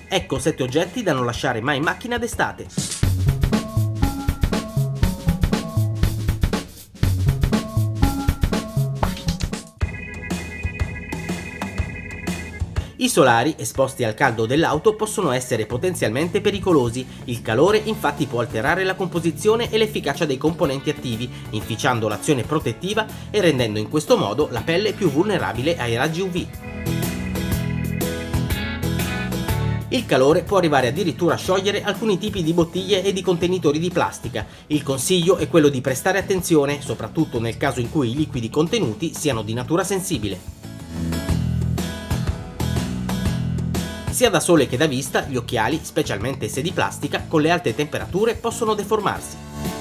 Ecco 7 oggetti da non lasciare mai in macchina d'estate. I solari, esposti al caldo dell'auto, possono essere potenzialmente pericolosi. Il calore infatti può alterare la composizione e l'efficacia dei componenti attivi, inficiando l'azione protettiva e rendendo in questo modo la pelle più vulnerabile ai raggi UV. Il calore può arrivare addirittura a sciogliere alcuni tipi di bottiglie e di contenitori di plastica. Il consiglio è quello di prestare attenzione, soprattutto nel caso in cui i liquidi contenuti siano di natura sensibile. Sia da sole che da vista, gli occhiali, specialmente se di plastica, con le alte temperature possono deformarsi.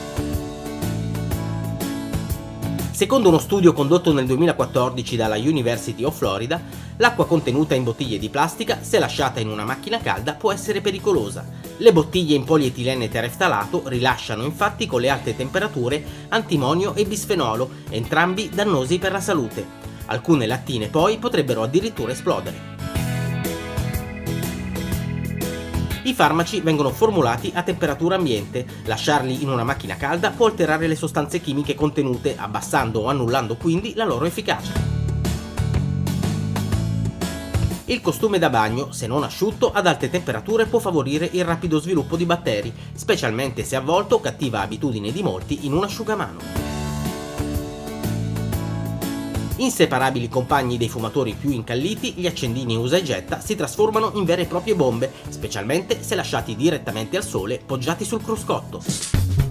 Secondo uno studio condotto nel 2014 dalla University of Florida, l'acqua contenuta in bottiglie di plastica, se lasciata in una macchina calda, può essere pericolosa. Le bottiglie in polietilene tereftalato rilasciano infatti con le alte temperature antimonio e bisfenolo, entrambi dannosi per la salute. Alcune lattine poi potrebbero addirittura esplodere. I farmaci vengono formulati a temperatura ambiente. Lasciarli in una macchina calda può alterare le sostanze chimiche contenute, abbassando o annullando quindi la loro efficacia. Il costume da bagno, se non asciutto, ad alte temperature può favorire il rapido sviluppo di batteri, specialmente se avvolto, cattiva abitudine di molti, in un asciugamano. Inseparabili compagni dei fumatori più incalliti, gli accendini usa e getta si trasformano in vere e proprie bombe, specialmente se lasciati direttamente al sole poggiati sul cruscotto.